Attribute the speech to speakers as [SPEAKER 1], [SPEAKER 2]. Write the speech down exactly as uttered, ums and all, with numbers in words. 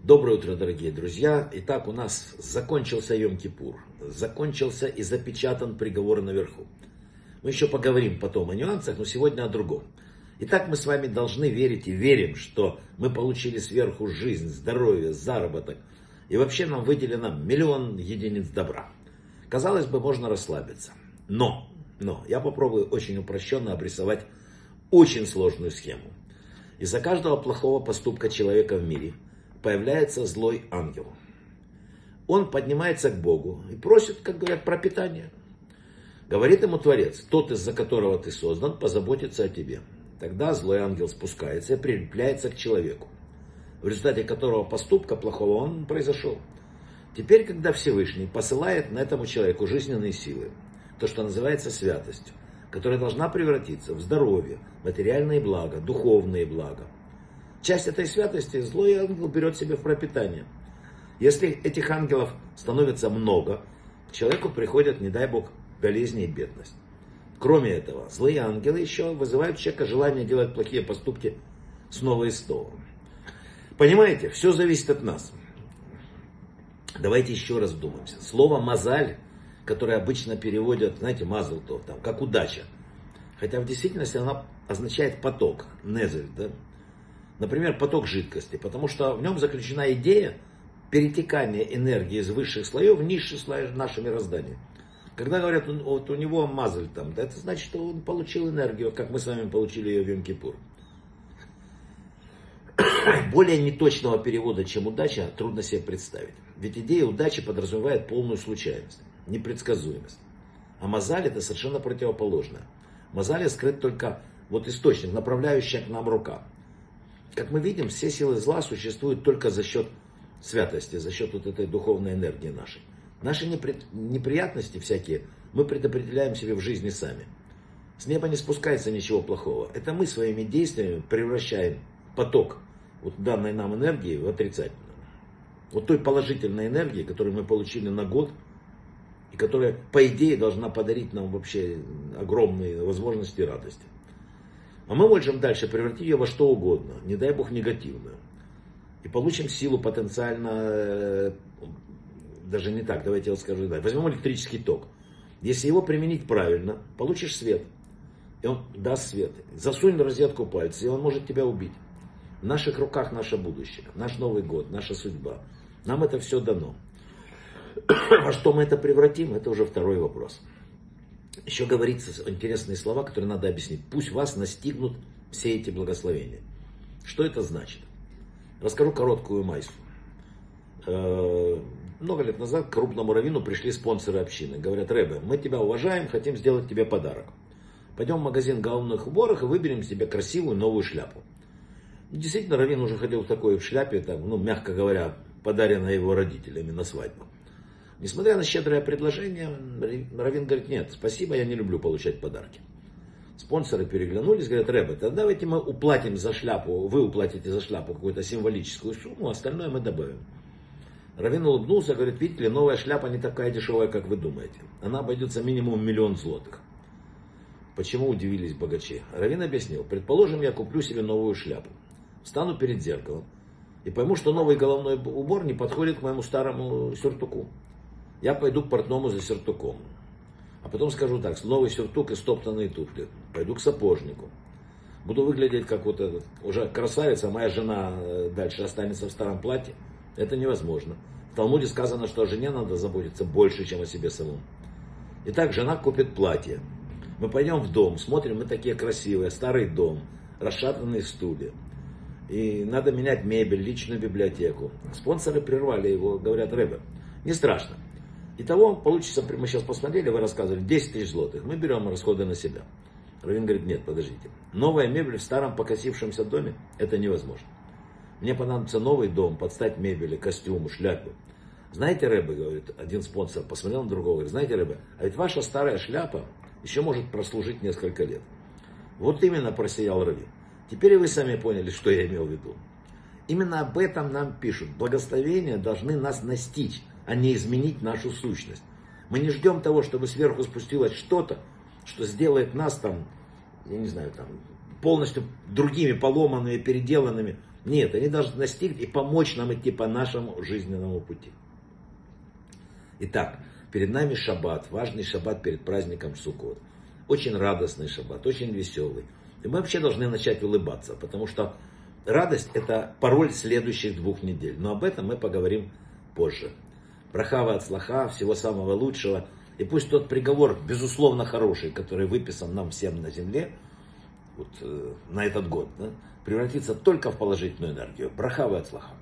[SPEAKER 1] Доброе утро, дорогие друзья. Итак, у нас закончился Йом-Кипур. Закончился и запечатан приговор наверху. Мы еще поговорим потом о нюансах, но сегодня о другом. Итак, мы с вами должны верить и верим, что мы получили сверху жизнь, здоровье, заработок. И вообще нам выделено миллион единиц добра. Казалось бы, можно расслабиться. Но, но, я попробую очень упрощенно обрисовать очень сложную схему. Из-за каждого плохого поступка человека в мире появляется злой ангел. Он поднимается к Богу и просит, как говорят, пропитание. Говорит ему Творец: тот, из-за которого ты создан, позаботится о тебе. Тогда злой ангел спускается и прилепляется к человеку, в результате которого поступка плохого он произошел. Теперь, когда Всевышний посылает на этому человеку жизненные силы, то, что называется святостью, которая должна превратиться в здоровье, материальные блага, духовные блага, часть этой святости злой ангел берет себе в пропитание. Если этих ангелов становится много, к человеку приходят, не дай бог, болезни и бедность. Кроме этого, злые ангелы еще вызывают у человека желание делать плохие поступки снова и снова. Понимаете, все зависит от нас. Давайте еще раз вдумаемся. Слово «мазаль», которое обычно переводят, знаете, «мазал то», там, как удача. Хотя в действительности она означает поток, незель, да? Например, поток жидкости, потому что в нем заключена идея перетекания энергии из высших слоев в низшие слои нашего мироздания. Когда говорят, вот у него мазаль там, да, это значит, что он получил энергию, как мы с вами получили ее в Йом-Кипур. Более неточного перевода, чем удача, трудно себе представить. Ведь идея удачи подразумевает полную случайность, непредсказуемость. А мазаль это совершенно противоположное. В мазале скрыт только вот источник, направляющий к нам рука. Как мы видим, все силы зла существуют только за счет святости, за счет вот этой духовной энергии нашей. Наши неприятности всякие мы предопределяем себе в жизни сами. С неба не спускается ничего плохого. Это мы своими действиями превращаем поток вот данной нам энергии в отрицательную. Вот той положительной энергии, которую мы получили на год, и которая, по идее, должна подарить нам вообще огромные возможности и радости. А мы можем дальше превратить ее во что угодно, не дай бог негативную. И получим силу потенциально, даже не так, давайте я скажу, да. Возьмем электрический ток. Если его применить правильно, получишь свет. И он даст свет. Засунь в розетку пальцы, и он может тебя убить. В наших руках наше будущее, наш Новый год, наша судьба. Нам это все дано. Во что мы это превратим, это уже второй вопрос. Еще говорится интересные слова, которые надо объяснить. Пусть вас настигнут все эти благословения. Что это значит? Расскажу короткую майсу. Много лет назад к крупному раввину пришли спонсоры общины. Говорят: Ребе, мы тебя уважаем, хотим сделать тебе подарок. Пойдем в магазин головных уборов и выберем себе красивую новую шляпу. Действительно, раввин уже ходил в такой в шляпе, так, ну, мягко говоря, подаренной его родителями на свадьбу. Несмотря на щедрое предложение, раввин говорит: нет, спасибо, я не люблю получать подарки. Спонсоры переглянулись, говорят: Ребе, тогда давайте мы уплатим за шляпу, вы уплатите за шляпу какую-то символическую сумму, остальное мы добавим. Раввин улыбнулся, говорит: видите ли, новая шляпа не такая дешевая, как вы думаете. Она обойдется минимум миллион злотых. Почему удивились богачи? Раввин объяснил: предположим, я куплю себе новую шляпу, встану перед зеркалом и пойму, что новый головной убор не подходит к моему старому сюртуку. Я пойду к портному за сюртуком. А потом скажу так: новый сюртук и стоптанные туфли. Пойду к сапожнику. Буду выглядеть как вот этот, уже красавица, а моя жена дальше останется в старом платье. Это невозможно. В Талмуде сказано, что о жене надо заботиться больше, чем о себе самом. Итак, жена купит платье. Мы пойдем в дом, смотрим, мы такие красивые, старый дом, расшатанные стулья. И надо менять мебель, личную библиотеку. Спонсоры прервали его, говорят: Ребе, не страшно. Итого получится, мы сейчас посмотрели, вы рассказывали, десять тысяч злотых. Мы берем расходы на себя. Раввин говорит: нет, подождите. Новая мебель в старом покосившемся доме, это невозможно. Мне понадобится новый дом, под стать мебели, костюму, шляпу. Знаете, Ребе, говорит, один спонсор посмотрел на другого, говорит: знаете, Ребе, а ведь ваша старая шляпа еще может прослужить несколько лет. Вот именно, просиял раввин. Теперь и вы сами поняли, что я имел в виду. Именно об этом нам пишут. Благословения должны нас настичь, а не изменить нашу сущность. Мы не ждем того, чтобы сверху спустилось что-то, что сделает нас там, я не знаю, там, полностью другими, поломанными, переделанными. Нет, они должны достигнуть и помочь нам идти по нашему жизненному пути. Итак, перед нами шаббат, важный шаббат перед праздником Суккот. Очень радостный шаббат, очень веселый. И мы вообще должны начать улыбаться, потому что радость – это пароль следующих двух недель. Но об этом мы поговорим позже. Браха ва ацлаха, всего самого лучшего. И пусть тот приговор, безусловно хороший, который выписан нам всем на земле, вот, э, на этот год, да, превратится только в положительную энергию. Браха ва ацлаха.